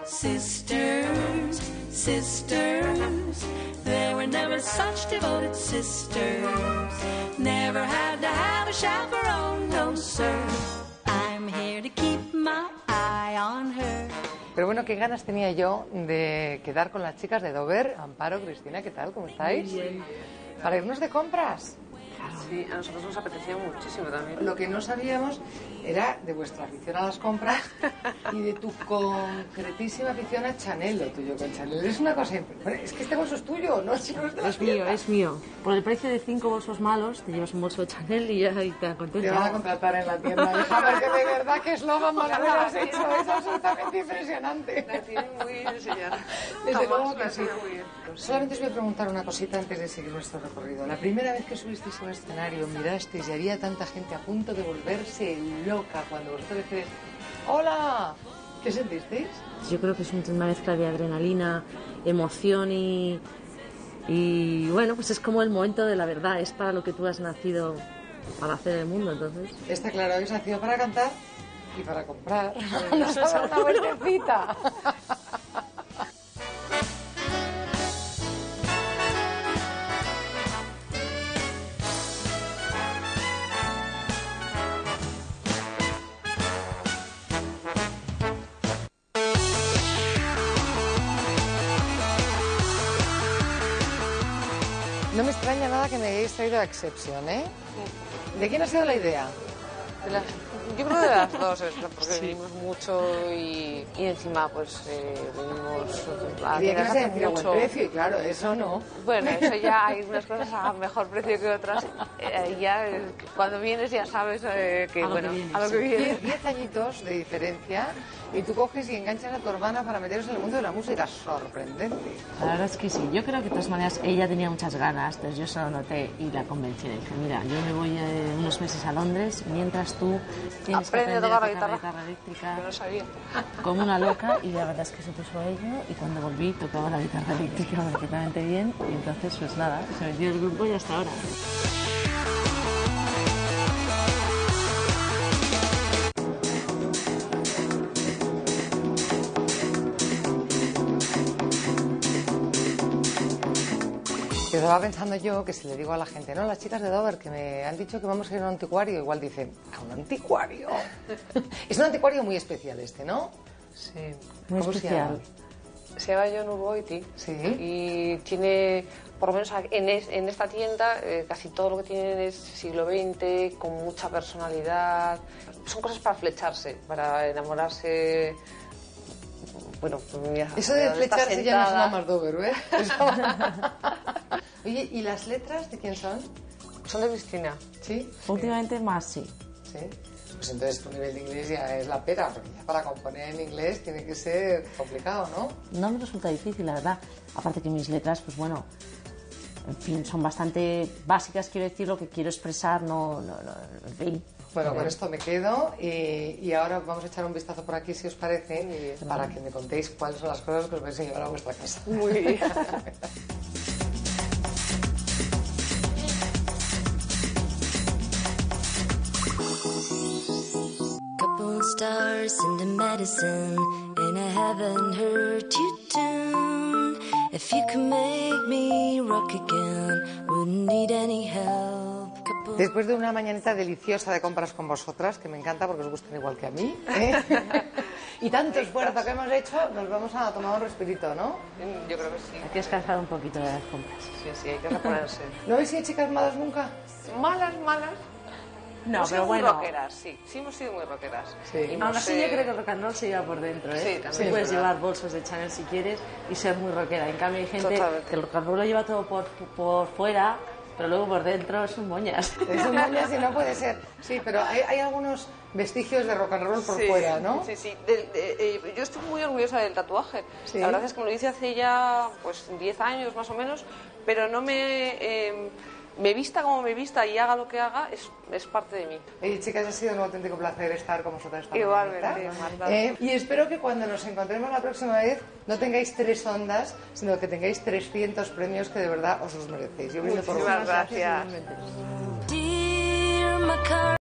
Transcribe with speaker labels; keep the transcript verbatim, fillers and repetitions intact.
Speaker 1: Sisters, sisters, there were never such devoted sisters. Never had to have a chaperone, no sir. I'm here to keep my eye on her.
Speaker 2: Pero bueno, qué ganas tenía yo de quedar con las chicas de Dover. Amparo, Cristina, ¿qué tal? ¿Cómo estáis?
Speaker 3: Muy bien.
Speaker 2: Para irnos de compras.
Speaker 3: Sí, a nosotros nos apetecía muchísimo también.
Speaker 2: Lo que no sabíamos era de vuestra afición a las compras y de tu concretísima afición a Chanel, lo tuyo con Chanel. Es una cosa... Bueno, es que este bolso es tuyo, ¿no? Si no es de la
Speaker 4: Es mío,
Speaker 2: tienda.
Speaker 4: es mío. Por el precio de cinco bolsos malos, te llevas un bolso de Chanel y ya y te contento.
Speaker 2: Te van a contratar en la tienda, hija, porque de verdad que eslogan más lo has hecho. Es absolutamente impresionante.
Speaker 3: La tienen muy bien enseñada.
Speaker 2: Desde luego
Speaker 3: Jamás
Speaker 2: que
Speaker 3: la
Speaker 2: sí.
Speaker 3: tiene muy bien.
Speaker 2: Solamente os voy a preguntar una cosita antes de seguir nuestro recorrido. La primera vez que subisteis a un escenario, mirasteis y había tanta gente a punto de volverse loca cuando vosotros decís ¡hola! ¿Qué sentisteis?
Speaker 4: Yo creo que es una mezcla de adrenalina, emoción y... Y bueno, pues es como el momento de la verdad, es para lo que tú has nacido para hacer el mundo, entonces...
Speaker 2: Está claro, habéis nacido para cantar y para comprar. Nos ha dado una vueltecita. No me extraña nada que me hayáis traído a Exception, ¿eh? ¿De quién ha sido la idea?
Speaker 3: De las- yo creo de las dos, es porque sí. Venimos mucho y, y encima pues eh, venimos a
Speaker 2: Quería que
Speaker 3: hacer
Speaker 2: me a buen
Speaker 3: mucho.
Speaker 2: precio, y claro, eso no.
Speaker 3: Bueno, eso ya hay unas cosas a mejor precio que otras. Eh, ya eh, cuando vienes ya sabes eh, que
Speaker 4: A lo
Speaker 3: bueno,
Speaker 4: que vienes,
Speaker 3: a lo que
Speaker 4: sí.
Speaker 3: vienes.
Speaker 2: Tienes diez añitos de diferencia y tú coges y enganchas a tu hermana para meteros en el mundo de la música. Sorprendente.
Speaker 4: La verdad es que sí, yo creo que de todas maneras ella tenía muchas ganas, entonces yo se lo noté y la convencí. Le dije, mira, yo me voy eh, unos meses a Londres, mientras tú tienes
Speaker 3: Aprende
Speaker 4: que
Speaker 3: a
Speaker 4: aprender
Speaker 3: tocar la
Speaker 4: a
Speaker 3: guitarra.
Speaker 4: guitarra eléctrica
Speaker 3: Yo no sabía.
Speaker 4: como una loca, y la verdad es que se puso a ello, y cuando volví tocaba la guitarra eléctrica perfectamente bien, y entonces pues nada, se metió el grupo y hasta ahora.
Speaker 2: Yo estaba pensando yo que si le digo a la gente, no, las chicas de Dover que me han dicho que vamos a ir a un anticuario, igual dicen, ¿a un anticuario? Es un anticuario muy especial este, ¿no?
Speaker 3: Sí.
Speaker 4: Muy
Speaker 2: ¿Cómo se
Speaker 4: especial.
Speaker 3: Se llama John Urgoiti.
Speaker 2: Sí.
Speaker 3: Y tiene, por lo menos en, es- en esta tienda, eh, casi todo lo que tienen es siglo veinte, con mucha personalidad. Son cosas para flecharse, para enamorarse. Bueno, mira,
Speaker 2: Eso de
Speaker 3: donde está
Speaker 2: flecharse ya no
Speaker 3: sentada.
Speaker 2: suena más Dover, ¿ves? Oye, ¿y las letras de quién son?
Speaker 3: Son de Cristina.
Speaker 2: ¿Sí?
Speaker 4: Últimamente más sí.
Speaker 2: Sí. Pues entonces tu nivel de inglés ya es la pera, porque ya para componer en inglés tiene que ser complicado, ¿no?
Speaker 4: No me resulta difícil, la verdad. Aparte que mis letras, pues bueno, en fin, son bastante básicas, quiero decir, lo que quiero expresar, no, no, no en fin.
Speaker 2: Bueno, con esto me quedo y, y ahora vamos a echar un vistazo por aquí, si os parece, para que me contéis cuáles son las cosas que os vais a llevar a vuestra casa.
Speaker 3: Muy bien.
Speaker 1: Couple stars into medicine, and I haven't heard you tune. If you could make me rock again, wouldn't need any help. Couple
Speaker 2: Después de una mañanita deliciosa de compras con vosotras, que me encanta porque os gustan igual que a mí, ¿eh? Y tanto esfuerzo que hemos hecho, nos vamos a tomar un respirito, ¿no?
Speaker 3: Yo creo que sí.
Speaker 4: Hay que descansar un poquito de las compras.
Speaker 3: Sí, sí, hay que reponerse.
Speaker 2: ¿No habéis sido chicas malas nunca?
Speaker 3: Malas, malas.
Speaker 4: No,
Speaker 3: hemos
Speaker 4: pero
Speaker 3: sido muy
Speaker 4: bueno.
Speaker 3: rockeras, sí. Sí, hemos sido muy rockeras.
Speaker 2: Sí.
Speaker 3: Y
Speaker 4: Aún
Speaker 3: hemos,
Speaker 4: así
Speaker 3: eh,
Speaker 4: yo creo que el rock and roll se lleva por dentro, ¿eh?
Speaker 3: Sí, también
Speaker 4: Tú
Speaker 3: es
Speaker 4: puedes
Speaker 3: verdad.
Speaker 4: llevar bolsos de Chanel si quieres y ser muy rockera. En cambio hay gente
Speaker 3: Totalmente.
Speaker 4: que el rock and roll lo lleva todo por, por fuera, pero luego por dentro es un moñas.
Speaker 2: Es un moñas y no puede ser. Sí, pero hay, hay algunos vestigios de rock and roll por
Speaker 3: sí,
Speaker 2: fuera, ¿no?
Speaker 3: Sí, sí. De- de- eh, yo estoy muy orgullosa del tatuaje.
Speaker 2: Sí.
Speaker 3: La verdad es que me lo hice hace ya pues diez años más o menos, pero no me... eh, me vista como me vista y haga lo que haga, es, es parte de mí.
Speaker 2: Oye, chicas, ha sido un auténtico placer estar con vosotras esta
Speaker 3: Igualmente,
Speaker 2: mañanita.
Speaker 3: Marta.
Speaker 2: Eh, y espero que cuando nos encontremos la próxima vez no tengáis tres ondas, sino que tengáis trescientos premios que de verdad os los merecéis. Yo brindo por
Speaker 3: Muchísimas
Speaker 2: vosotras.
Speaker 3: gracias.
Speaker 1: Dear, my car